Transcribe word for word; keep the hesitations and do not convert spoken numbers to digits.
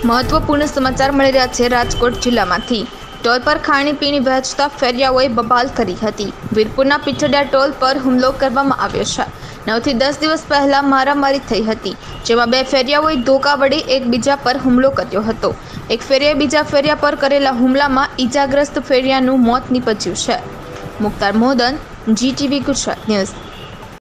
મહત્વપૂર્ણ સમાચાર મળી રહ્યા છે રાજકોટ જિલ્લામાંથી। ટોલ પર ખાણીપીણી વહેંચતા ફેરિયાઓએ બબાલ કરી હતી। વીરપુરના પીછડિયા ટોલ પર હુમલો કરવામાં આવ્યો છે। નવથી દસ દિવસ પહેલા મારામારી થઈ હતી, જેમાં બે ફેરિયાઓએ ધોકા વડે એકબીજા પર હુમલો કર્યો હતો। એક ફેરિયાએ બીજા ફેરિયા પર કરેલા હુમલામાં ઈજાગ્રસ્ત ફેરિયાનું મોત નીપજ્યું છે। Mukhtar Mohdan, Zee TV Gujarat news.